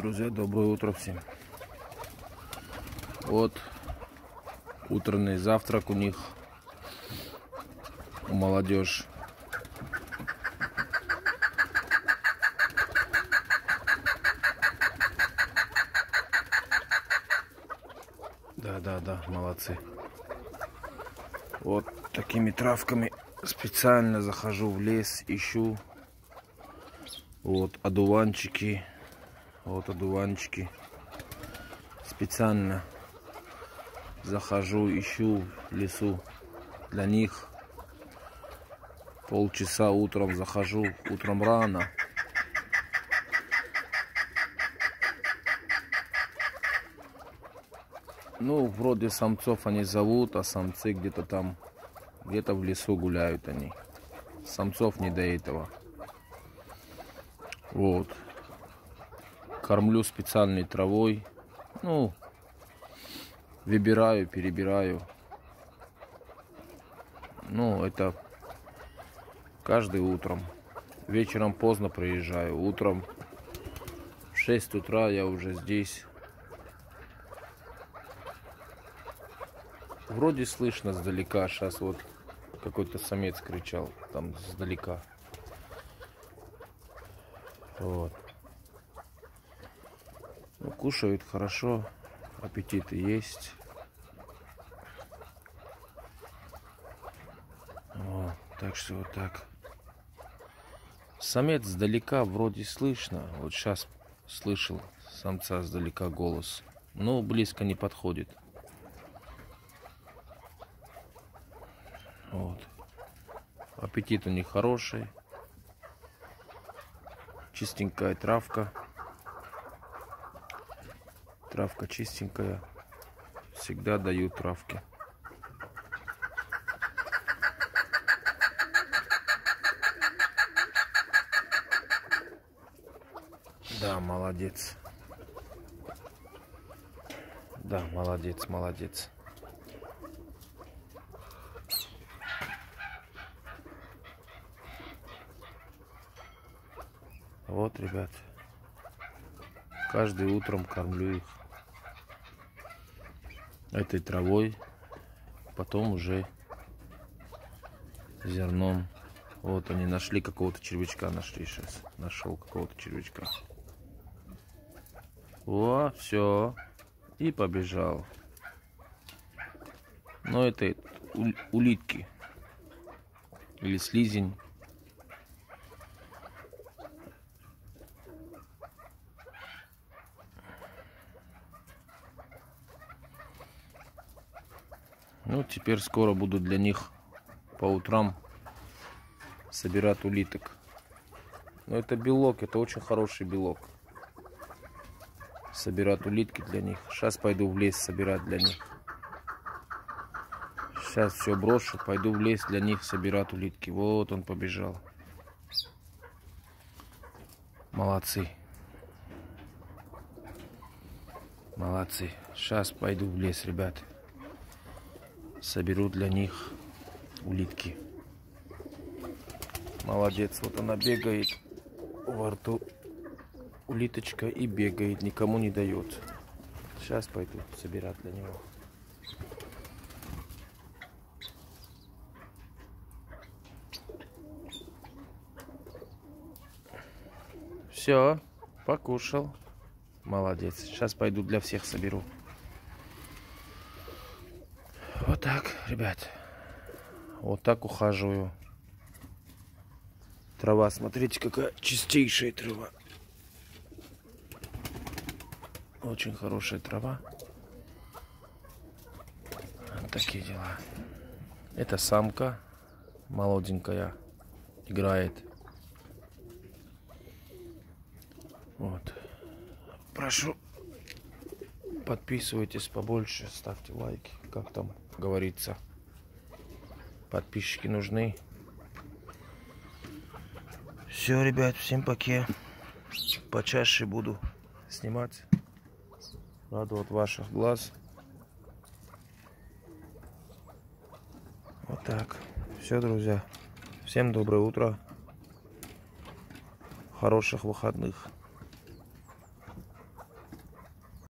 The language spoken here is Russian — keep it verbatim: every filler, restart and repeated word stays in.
Друзья, доброе утро всем. Вот утренний завтрак у них, у молодежи. Да, да, да, молодцы. Вот такими травками специально захожу в лес, ищу. Вот одуванчики. Вот одуванчики. Специально захожу, ищу в лесу для них. Полчаса утром захожу, утром рано. Ну, вроде самцов они зовут, а самцы где-то там, где-то в лесу гуляют они. Самцов не до этого. Вот. Кормлю специальной травой. Ну, выбираю, перебираю. Ну, это каждый утром. Вечером поздно приезжаю. Утром в шесть утра я уже здесь. Вроде слышно сдалека. Сейчас вот какой-то самец кричал там сдалека. Вот. Ну, кушают хорошо, аппетиты есть. Вот, так что вот так. Самец сдалека вроде слышно. Вот сейчас слышал самца сдалека голос. Но близко не подходит. Вот. Аппетит у них хороший. Чистенькая травка. Травка чистенькая. Всегда даю травки. Да, молодец. Да, молодец, молодец. Вот, ребят. Каждый утром кормлю их этой травой, потом уже зерном. Вот они нашли какого-то червячка, нашли сейчас. Нашел какого-то червячка. О, все. И побежал. Но это улитки. Или слизень. Ну, теперь скоро буду для них по утрам собирать улиток. Но это белок, это очень хороший белок. Собирать улитки для них. Сейчас пойду в лес собирать для них. Сейчас все брошу, пойду в лес для них собирать улитки. Вот он побежал. Молодцы. Молодцы. Сейчас пойду в лес, ребят. Соберу для них улитки. Молодец. Вот она бегает во рту. Улиточка и бегает. Никому не дает. Сейчас пойду собирать для него. Все. Покушал. Молодец. Сейчас пойду для всех соберу. Вот так, ребят. Вот так ухаживаю. Трава, смотрите, какая чистейшая трава. Очень хорошая трава. Вот такие дела. Это самка молоденькая. Играет. Вот. Прошу, подписывайтесь побольше, ставьте лайки, как там говорится. Подписчики нужны. Все, ребят, всем пока. Почаще буду снимать. Радовать ваших глаз. Вот так. Все, друзья. Всем доброе утро. Хороших выходных.